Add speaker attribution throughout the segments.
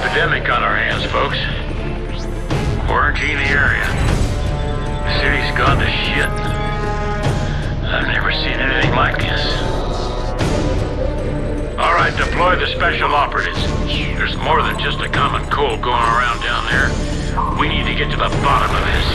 Speaker 1: epidemic on our hands, folks. Quarantine the area. The city's gone to shit. I've never seen anything like this. All right, deploy the special operatives. There's more than just a common cold going around down there. We need to get to the bottom of this.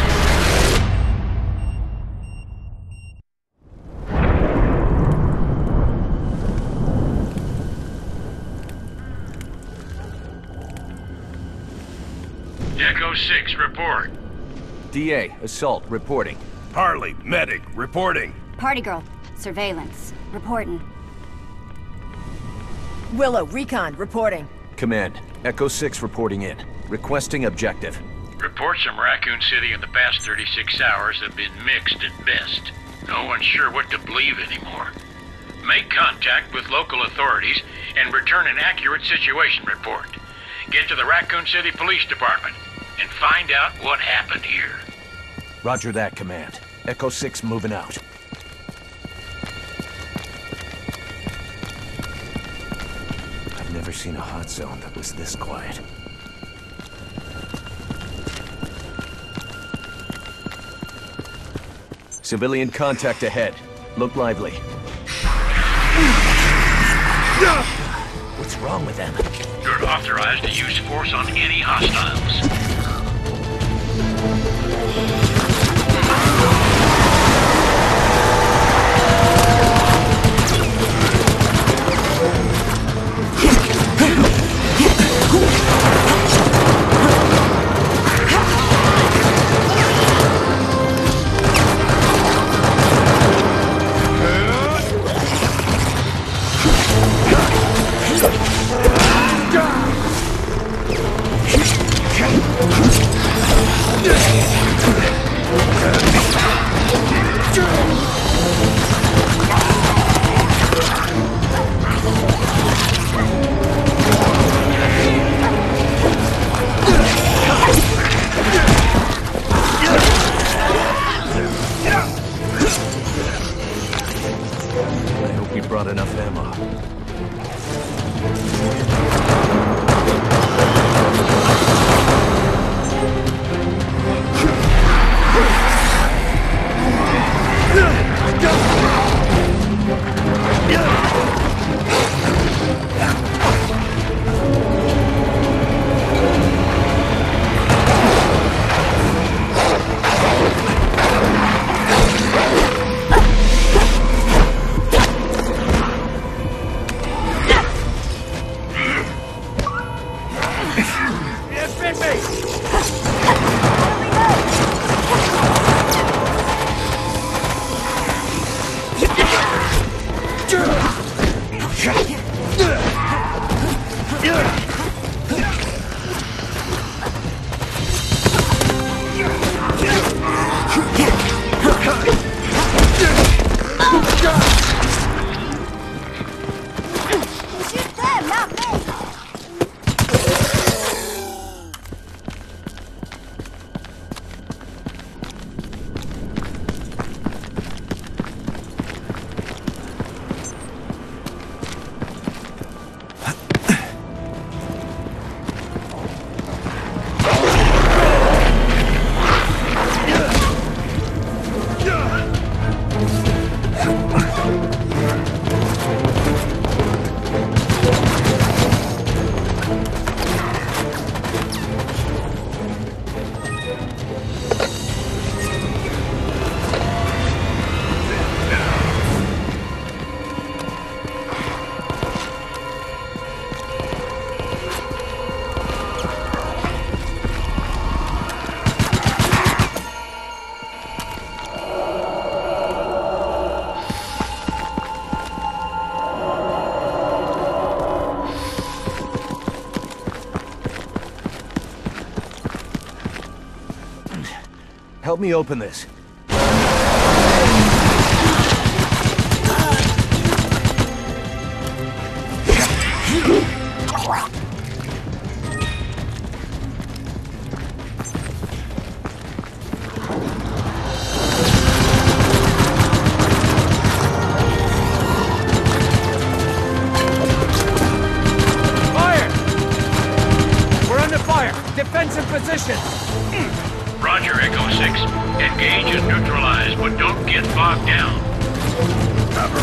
Speaker 1: Echo 6, report.
Speaker 2: DA, assault, reporting.
Speaker 3: Harley, medic, reporting.
Speaker 4: Party girl, surveillance, reporting.
Speaker 5: Willow, recon, reporting.
Speaker 2: Command, Echo 6 reporting in. Requesting objective.
Speaker 1: Reports from Raccoon City in the past 36 hours have been mixed at best. No one's sure what to believe anymore. Make contact with local authorities and return an accurate situation report. Get to the Raccoon City Police Department and find out what happened here.
Speaker 2: Roger that, Command. Echo 6 moving out. I've never seen a hot zone that was this quiet. Civilian contact ahead. Look lively. What's wrong with them?
Speaker 1: You're authorized to use force on any hostiles.
Speaker 2: Brought enough ammo. Help me open this.
Speaker 6: defensive positions!
Speaker 1: Roger, Echo 6. Engage and neutralize, but don't get bogged down.
Speaker 3: Cover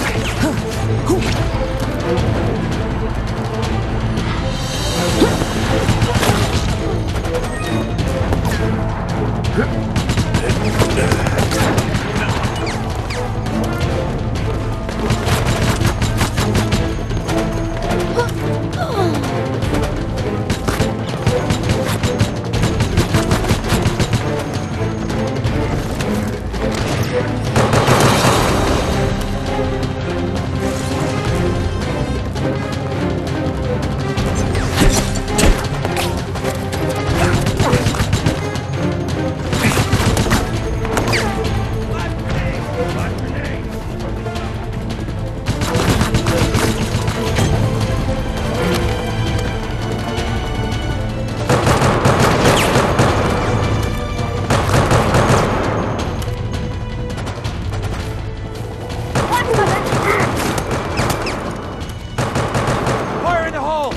Speaker 6: Fire in the hole!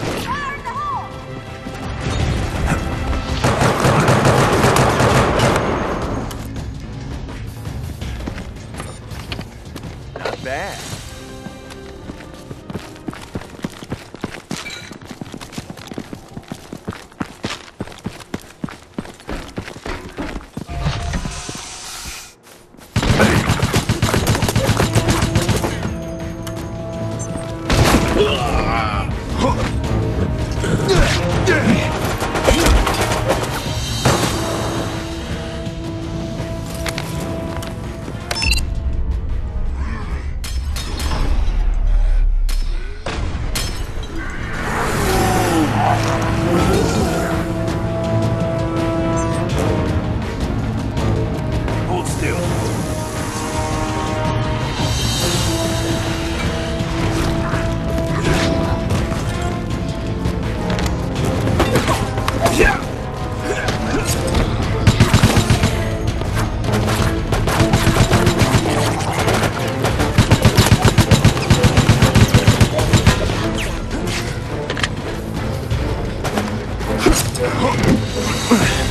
Speaker 6: Not bad.
Speaker 3: Hold still. Yeah.